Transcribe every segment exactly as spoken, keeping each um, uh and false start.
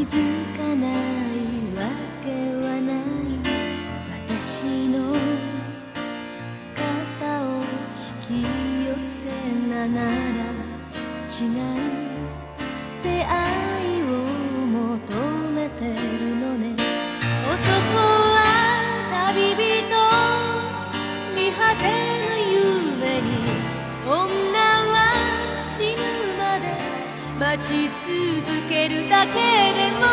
づかないわけはない。私の肩を引き寄せながら違う出会いを求めてるのね。男は旅人、見果てぬ夢に、女は死ぬまで待ち続けるだけでも、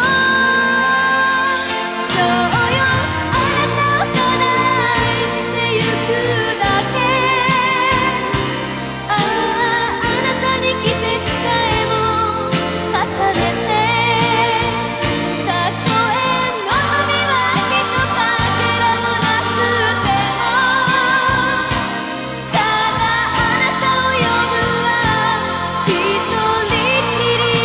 そうよ、あなたをただ愛してゆくだけ。ああ、あなたに季節さえも重ねて、たとえ望みはひとかけらもなくても、ただあなたを呼ぶわ、ひとりきり。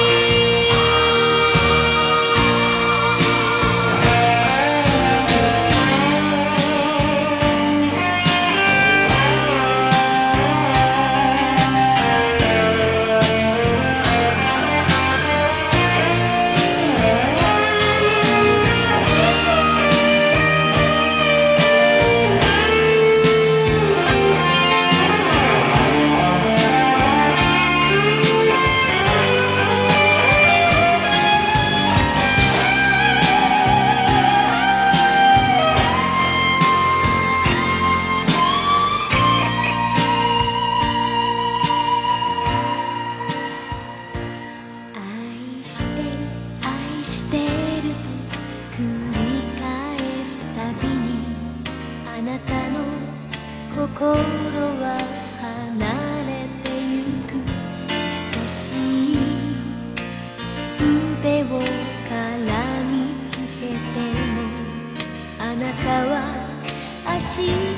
愛してる愛してると繰り返すたびに、あなたの心は離れてゆく。優しい腕を絡みつけても、あなたは足